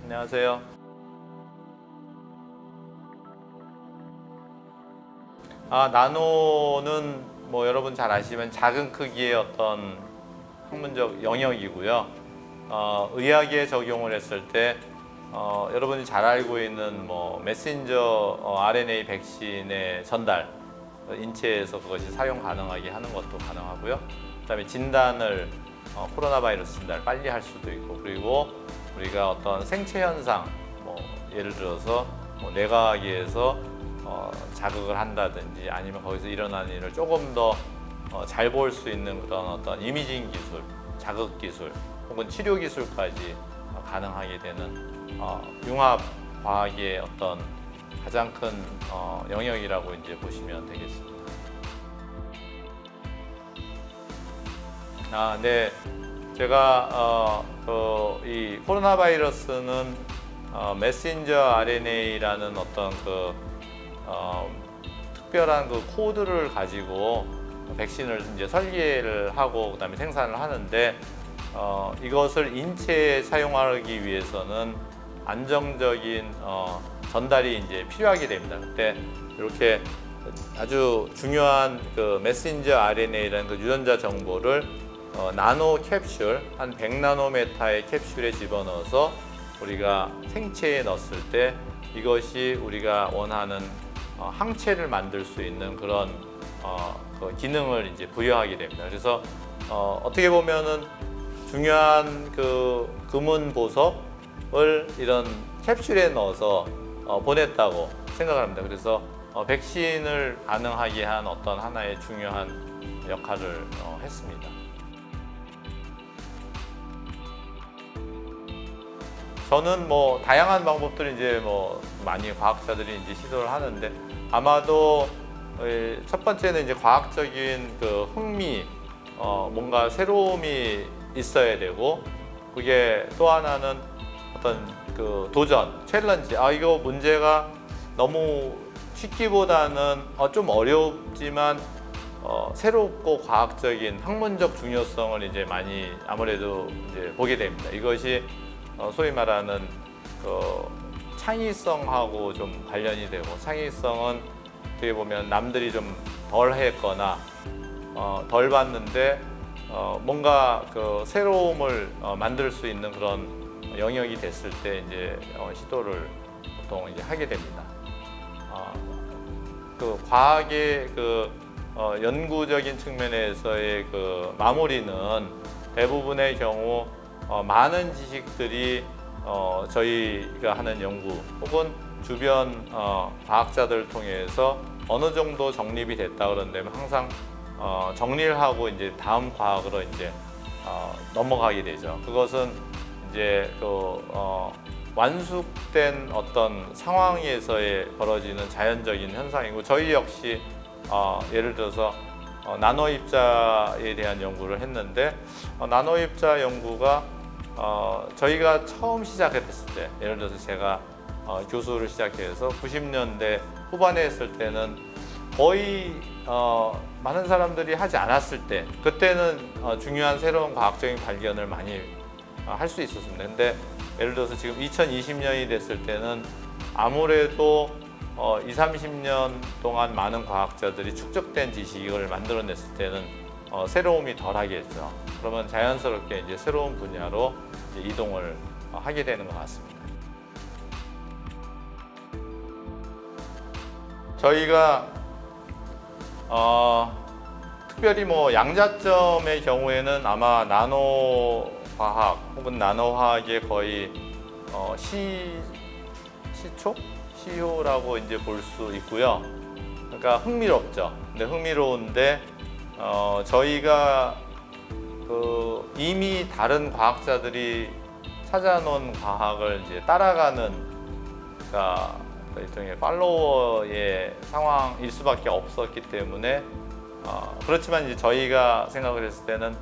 안녕하세요. 나노는 뭐 여러분 잘 아시면 작은 크기의 어떤 학문적 영역이고요. 의학에 적용을 했을 때 여러분이 잘 알고 있는 뭐 메신저 RNA 백신의 전달, 인체에서 그것이 사용 가능하게 하는 것도 가능하고요. 그다음에 진단을 코로나 바이러스 진단을 빨리 할 수도 있고, 그리고 우리가 어떤 생체 현상, 뭐 예를 들어서 뭐 뇌과학에서 자극을 한다든지 아니면 거기서 일어나는 일을 조금 더 잘 볼 수 있는 그런 어떤 이미징 기술, 자극 기술 혹은 치료 기술까지 가능하게 되는 융합 과학의 어떤 가장 큰 영역이라고 이제 보시면 되겠습니다. 네, 제가 이 코로나 바이러스는 메신저 RNA라는 어떤 특별한 코드를 가지고 백신을 이제 설계를 하고 그다음에 생산을 하는데, 이것을 인체에 사용하기 위해서는 안정적인 전달이 이제 필요하게 됩니다. 그때 이렇게 아주 중요한 메신저 RNA라는 유전자 정보를 나노 캡슐, 한 100나노메타의 캡슐에 집어넣어서 우리가 생체에 넣었을 때 이것이 우리가 원하는 항체를 만들 수 있는 그런 기능을 이제 부여하게 됩니다. 그래서 어떻게 보면은 중요한 금은 보석을 이런 캡슐에 넣어서 보냈다고 생각을 합니다. 그래서 백신을 가능하게 한 어떤 하나의 중요한 역할을 했습니다. 저는 뭐 다양한 방법들을 이제 뭐 많이 과학자들이 이제 시도를 하는데, 아마도 첫 번째는 이제 과학적인 흥미, 뭔가 새로움이 있어야 되고, 그게 또 하나는 어떤 도전, 챌린지. 이거 문제가 너무 쉽기보다는 좀 어렵지만 새롭고 과학적인 학문적 중요성을 이제 많이 아무래도 이제 보게 됩니다. 이것이 소위 말하는 창의성하고 좀 관련이 되고, 창의성은 어떻게 보면 남들이 좀 덜 했거나 덜 봤는데 뭔가 새로움을 만들 수 있는 그런 영역이 됐을 때 이제 시도를 보통 이제 하게 됩니다. 과학의 연구적인 측면에서의 마무리는 대부분의 경우 많은 지식들이 저희가 하는 연구 혹은 주변 과학자들을 통해서 어느 정도 정립이 됐다 그런다면 항상 정리를 하고 이제 다음 과학으로 이제 넘어가게 되죠. 그것은 이제 완숙된 어떤 상황에서의 벌어지는 자연적인 현상이고, 저희 역시 예를 들어서 나노 입자에 대한 연구를 했는데, 나노 입자 연구가 저희가 처음 시작했을 때, 예를 들어서 제가 교수를 시작해서 90년대 후반에 했을 때는 거의 많은 사람들이 하지 않았을 때, 그때는 중요한 새로운 과학적인 발견을 많이 할 수 있었습니다. 근데 예를 들어서 지금 2020년이 됐을 때는 아무래도 20-30년 동안 많은 과학자들이 축적된 지식을 만들어냈을 때는 새로움이 덜하겠죠. 그러면 자연스럽게 이제 새로운 분야로 이제 이동을 하게 되는 것 같습니다. 저희가 특별히 뭐 양자점의 경우에는 아마 나노 과학 혹은 나노화학의 거의 시효라고 이제 볼 수 있고요. 그러니까 흥미롭죠. 근데 흥미로운데 저희가 이미 다른 과학자들이 찾아놓은 과학을 이제 따라가는, 그러니까 일종의 팔로워의 상황일 수밖에 없었기 때문에, 그렇지만 이제 저희가 생각을 했을 때는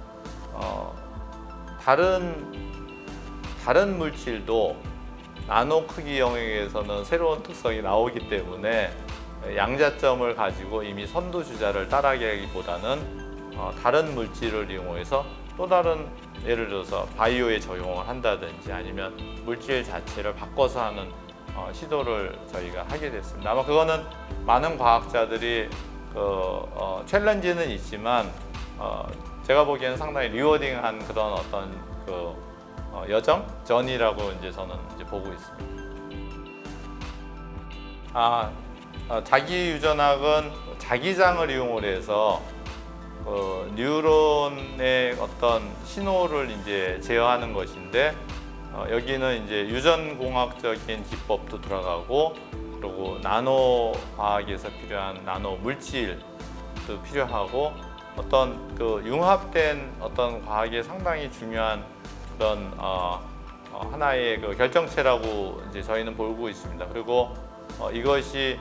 다른 물질도 나노 크기 영역에서는 새로운 특성이 나오기 때문에 양자점을 가지고 이미 선두주자를 따라가기보다는 다른 물질을 이용해서 또 다른 예를 들어서 바이오에 적용을 한다든지 아니면 물질 자체를 바꿔서 하는 시도를 저희가 하게 됐습니다. 아마 그거는 많은 과학자들이 챌린지는 있지만 제가 보기에는 상당히 리워딩한 그런 어떤 전이라고 이제 저는 이제 보고 있습니다. 자기 유전학은 자기장을 이용을 해서 뉴런의 어떤 신호를 이제 제어하는 것인데 여기는 이제 유전공학적인 기법도 들어가고 그리고 나노 과학에서 필요한 나노 물질도 필요하고 어떤 융합된 어떤 과학에 상당히 중요한 그런 하나의 결정체라고 이제 저희는 보고 있습니다. 그리고 이것이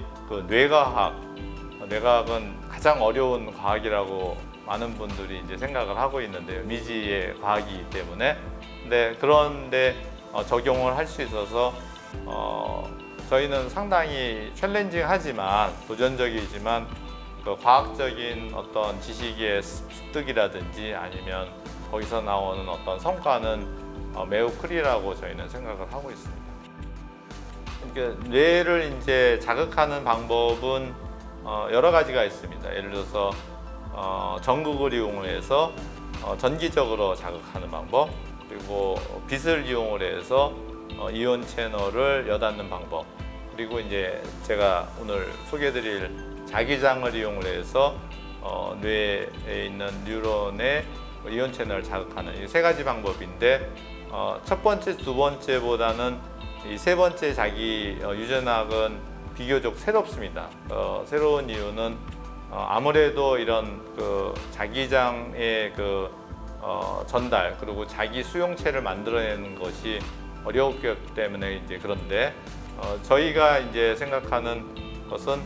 뇌과학은 가장 어려운 과학이라고 많은 분들이 이제 생각을 하고 있는데요. 미지의 과학이기 때문에. 그런데 적용을 할 수 있어서 저희는 상당히 챌린징하지만 도전적이지만 과학적인 어떤 지식의 습득이라든지 아니면 거기서 나오는 어떤 성과는 매우 크리라고 저희는 생각을 하고 있습니다. 그러니까 뇌를 이제 자극하는 방법은 여러 가지가 있습니다. 예를 들어서 전극을 이용해서 전기적으로 자극하는 방법, 그리고 빛을 이용을 해서 이온 채널을 여닫는 방법, 그리고 이제 제가 오늘 소개해드릴 자기장을 이용을 해서 뇌에 있는 뉴런의 이온 채널을 자극하는 이 세 가지 방법인데 첫 번째, 두 번째보다는 이 세 번째 자기 유전학은 비교적 새롭습니다. 새로운 이유는 아무래도 이런 자기장의 전달 그리고 자기 수용체를 만들어내는 것이 어려웠기 때문에 이제 그런데 저희가 이제 생각하는 것은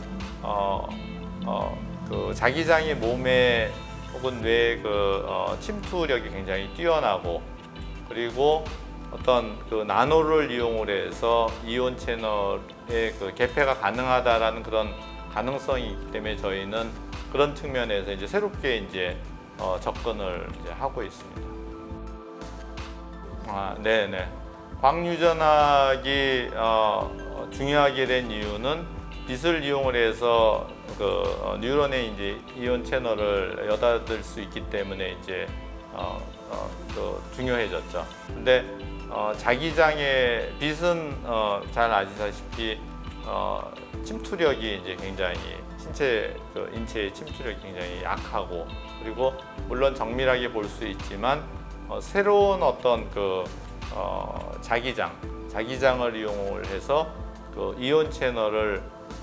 자기장이 몸에 혹은 뇌의 침투력이 굉장히 뛰어나고 그리고 어떤 나노를 이용을 해서 이온 채널의 개폐가 가능하다라는 그런 가능성이 있기 때문에 저희는 그런 측면에서 이제 새롭게 이제 접근을 이제 하고 있습니다. 네네. 광유전학이 중요하게 된 이유는 빛을 이용을 해서 뉴런의 이제 이온 채널을 여닫을 수 있기 때문에 이제 중요해졌죠. 근데 자기장의 빛은 잘 아시다시피 침투력이 이제 굉장히 인체의 침투력이 굉장히 약하고 그리고 물론 정밀하게 볼 수 있지만 새로운 어떤 자기장을 이용을 해서 이온 채널을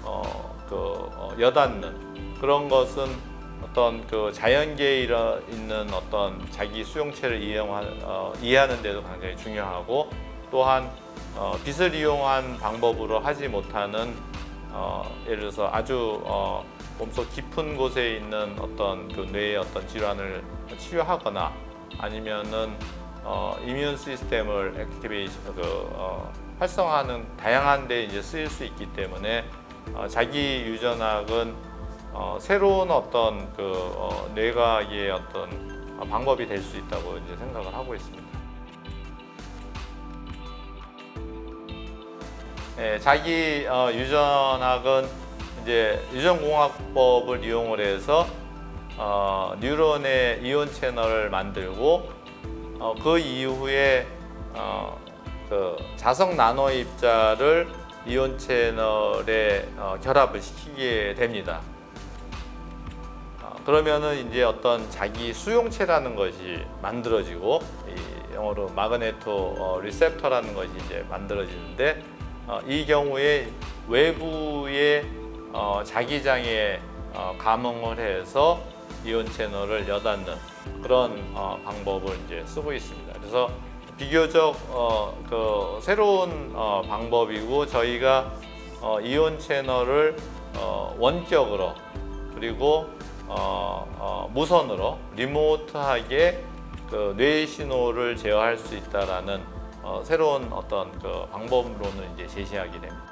여닫는 그런 것은 어떤 자연계에 있는 어떤 자기 수용체를 이해하는 데도 굉장히 중요하고 또한 빛을 이용한 방법으로 하지 못하는 예를 들어서 아주 몸속 깊은 곳에 있는 어떤 뇌의 어떤 질환을 치료하거나 아니면은 이뮨 시스템을 활성화하는 다양한 데 이제 쓰일 수 있기 때문에 자기 유전학은 새로운 어떤 뇌과학의 어떤 방법이 될 수 있다고 이제 생각을 하고 있습니다. 네, 자기 유전학은 이제 유전공학법을 이용을 해서 뉴런의 이온 채널을 만들고 그 이후에 자석 나노 입자를 이온 채널에 결합을 시키게 됩니다. 그러면은 이제 어떤 자기 수용체라는 것이 만들어지고 이 영어로 마그네토 리셉터라는 것이 이제 만들어지는데 이 경우에 외부의 자기장에 감응을 해서 이온 채널을 여닫는 그런 방법을 이제 쓰고 있습니다. 그래서 비교적 새로운 방법이고 저희가 이온 채널을 원격으로 그리고 무선으로 리모트하게 뇌의 신호를 제어할 수 있다라는 새로운 어떤 방법론을 이제 제시하게 됩니다.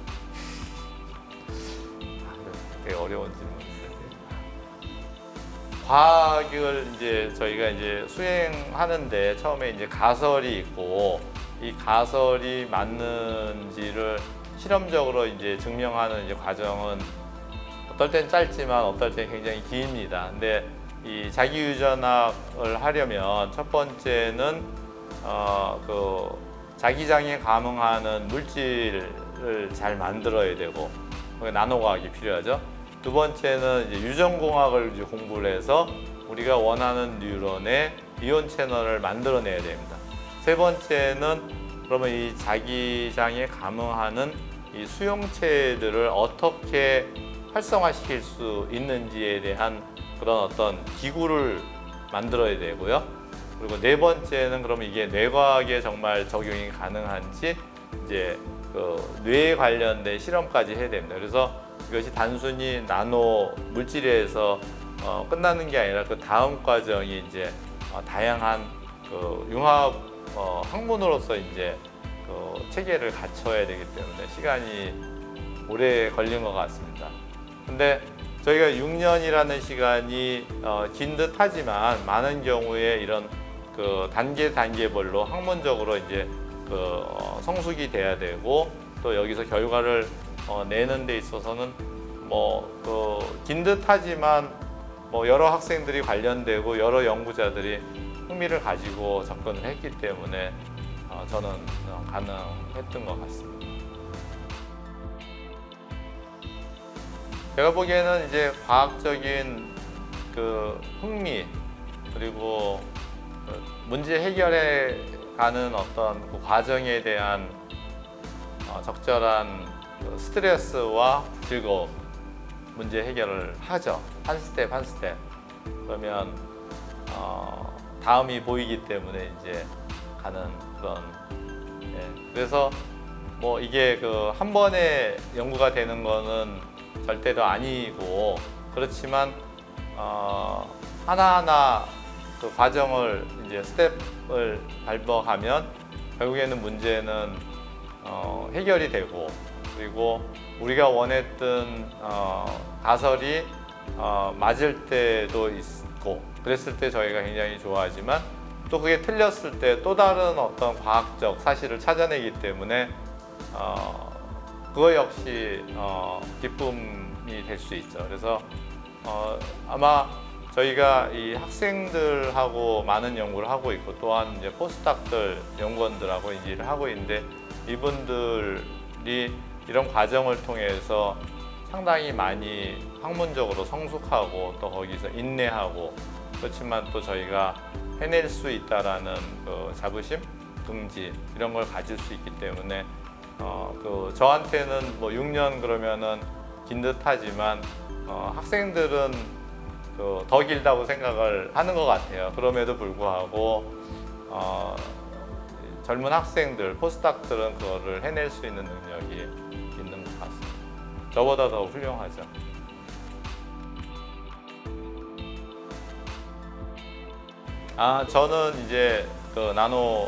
되게 어려운 질문인데. 과학을 이제 저희가 이제 수행하는데 처음에 이제 가설이 있고 이 가설이 맞는지를 실험적으로 이제 증명하는 이제 과정은 어떨 땐 짧지만 어떨 땐 굉장히 깁니다. 근데 이 자기유전학을 하려면 첫 번째는 그 자기장에 감응하는 물질을 잘 만들어야 되고 나노과학이 필요하죠. 두 번째는 이제 유전공학을 이제 공부를 해서 우리가 원하는 뉴런의 이온 채널을 만들어내야 됩니다. 세 번째는 그러면 이 자기장에 감응하는 이 수용체들을 어떻게 활성화시킬 수 있는지에 대한 그런 어떤 기구를 만들어야 되고요. 그리고 네 번째는 그러면 이게 뇌과학에 정말 적용이 가능한지 이제 그 뇌에 관련된 실험까지 해야 됩니다. 그래서 이것이 단순히 나노 물질에서 끝나는 게 아니라 그 다음 과정이 이제 다양한 그 융합 학문으로서 이제 그 체계를 갖춰야 되기 때문에 시간이 오래 걸린 것 같습니다. 근데 저희가 6년이라는 시간이 긴 듯 하지만 많은 경우에 이런 그 단계별로 학문적으로 이제 그 성숙이 돼야 되고 또 여기서 결과를 내는 데 있어서는 뭐 그 긴 듯 하지만 뭐 여러 학생들이 관련되고 여러 연구자들이 흥미를 가지고 접근을 했기 때문에 저는 가능했던 것 같습니다. 제가 보기에는 이제 과학적인 그 흥미 그리고 문제 해결해 가는 어떤 그 과정에 대한 적절한 그 스트레스와 즐거움, 문제 해결을 하죠. 한 스텝 한 스텝. 그러면 다음이 보이기 때문에 이제 가는 그런. 그래서 뭐 이게 그 한 번에 연구가 되는 거는 절대로 아니고 그렇지만 하나하나 그 과정을 이제 스텝을 밟아가면 결국에는 문제는 해결이 되고 그리고 우리가 원했던 가설이 맞을 때도 있고 그랬을 때 저희가 굉장히 좋아하지만 또 그게 틀렸을 때 또 다른 어떤 과학적 사실을 찾아내기 때문에 그거 역시 기쁨이 될 수 있죠. 그래서 아마 저희가 이 학생들하고 많은 연구를 하고 있고 또한 이제 포스닥들 연구원들하고 이제 일을 하고 있는데 이분들이 이런 과정을 통해서 상당히 많이 학문적으로 성숙하고 또 거기서 인내하고 그렇지만 또 저희가 해낼 수 있다라는 그 자부심, 긍지 이런 걸 가질 수 있기 때문에 그 저한테는 뭐 6년 그러면은 긴 듯하지만 학생들은 그 더 길다고 생각을 하는 것 같아요. 그럼에도 불구하고 젊은 학생들, 포스닥들은 그거를 해낼 수 있는 능력이 있는 것 같습니다. 저보다 더 훌륭하죠. 저는 이제 그 나노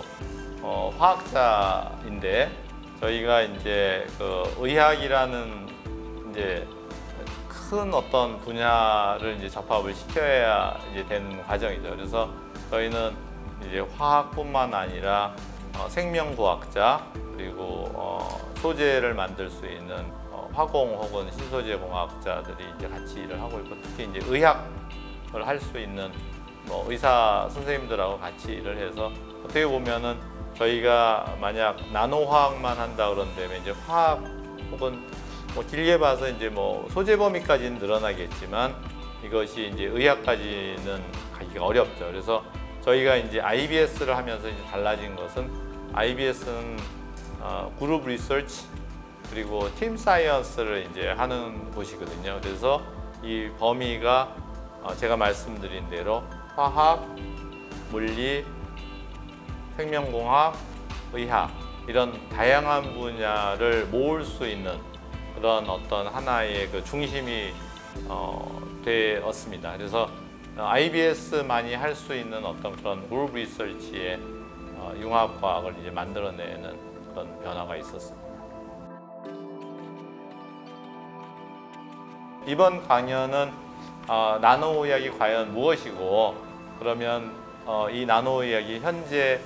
화학자인데 저희가 이제 그 의학이라는 이제 큰 어떤 분야를 이제 접합을 시켜야 이제 되는 과정이죠. 그래서 저희는 이제 화학뿐만 아니라 생명과학자 그리고 소재를 만들 수 있는 화공 혹은 신소재 공학자들이 이제 같이 일을 하고 있고 특히 이제 의학을 할 수 있는 뭐 의사 선생님들하고 같이 일을 해서 어떻게 보면은 저희가 만약 나노화학만 한다 그런다면 이제 화학 혹은 뭐 길게 봐서 이제 뭐 소재 범위까지는 늘어나겠지만 이것이 이제 의학까지는 가기가 어렵죠. 그래서 저희가 이제 IBS를 하면서 이제 달라진 것은 IBS는 그룹 리서치 그리고 팀 사이언스를 이제 하는 곳이거든요. 그래서 이 범위가 제가 말씀드린 대로 화학, 물리, 생명공학, 의학 이런 다양한 분야를 모을 수 있는 그런 어떤 하나의 그 중심이 되었습니다. 그래서 IBS만이 할 수 있는 어떤 그런 그룹 리서치의 융합과학을 이제 만들어내는 그런 변화가 있었습니다. 이번 강연은 나노의학이 과연 무엇이고, 그러면 이 나노의학이 현재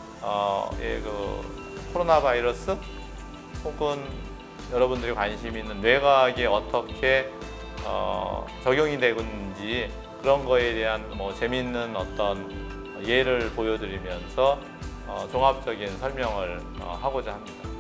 코로나 바이러스 혹은 여러분들이 관심 있는 뇌과학에 어떻게 적용이 되는지, 그런 거에 대한 재미있는 어떤 예를 보여드리면서 종합적인 설명을 하고자 합니다.